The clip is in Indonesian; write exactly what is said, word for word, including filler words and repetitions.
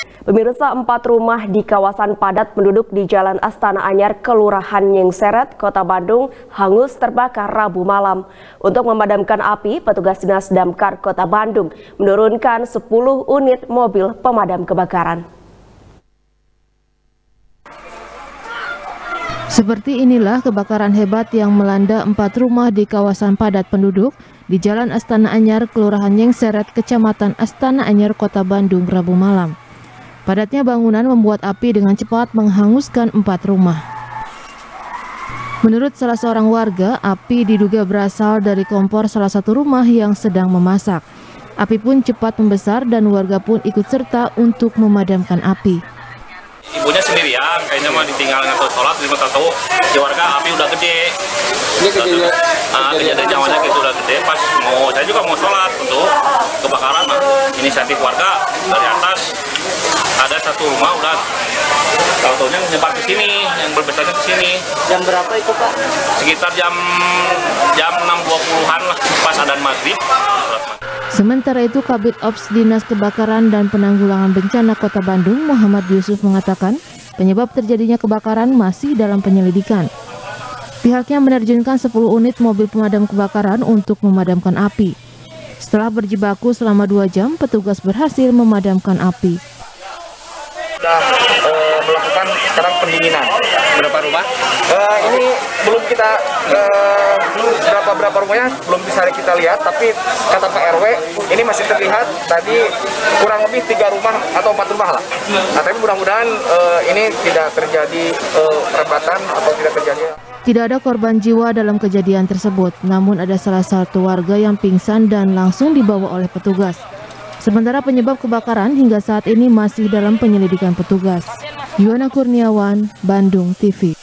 Pemirsa, empat rumah di kawasan padat penduduk di Jalan Astana Anyar, Kelurahan Nyengseret, Kota Bandung hangus terbakar Rabu malam. Untuk memadamkan api, petugas Dinas Damkar Kota Bandung menurunkan sepuluh unit mobil pemadam kebakaran. Seperti inilah kebakaran hebat yang melanda empat rumah di kawasan padat penduduk di Jalan Astana Anyar, Kelurahan Nyengseret, Kecamatan Astana Anyar, Kota Bandung, Rabu malam. Padatnya bangunan membuat api dengan cepat menghanguskan empat rumah. Menurut salah seorang warga, api diduga berasal dari kompor salah satu rumah yang sedang memasak. Api pun cepat membesar dan warga pun ikut serta untuk memadamkan api. Ibunya sendirian, kayaknya mah ditinggal ngatur sholat, lima tahu di warga api udah gede. Ini kejadian, ah, kejadian zamannya gitu udah gede. Pas mau saya juga mau sholat untuk kebakaran, nah, inisiatif warga dari atas ada satu rumah udah tahu-tahunya menyebar ke sini, yang berbesarnya ke sini. Jam berapa itu Pak? Sekitar jam jam enam dua puluhan lah, pas adzan maghrib. Sementara itu, Kabid Ops Dinas Kebakaran dan Penanggulangan Bencana Kota Bandung, Muhammad Yusuf, mengatakan penyebab terjadinya kebakaran masih dalam penyelidikan. Pihaknya menerjunkan sepuluh unit mobil pemadam kebakaran untuk memadamkan api. Setelah berjibaku selama dua jam, petugas berhasil memadamkan api. Sudah uh, melakukan sekarang pendinginan. Berapa rumah? Uh, ini belum kita uh, berapa berapa rumahnya belum bisa kita lihat, tapi kata Pak R W ini masih terlihat tadi kurang lebih tiga rumah atau empat rumah lah. Nah, tapi mudah-mudahan uh, ini tidak terjadi uh, perempatan atau tidak terjadi. Tidak ada korban jiwa dalam kejadian tersebut, namun ada salah satu warga yang pingsan dan langsung dibawa oleh petugas. Sementara penyebab kebakaran hingga saat ini masih dalam penyelidikan petugas. Yuwana Kurniawan, Bandung T V.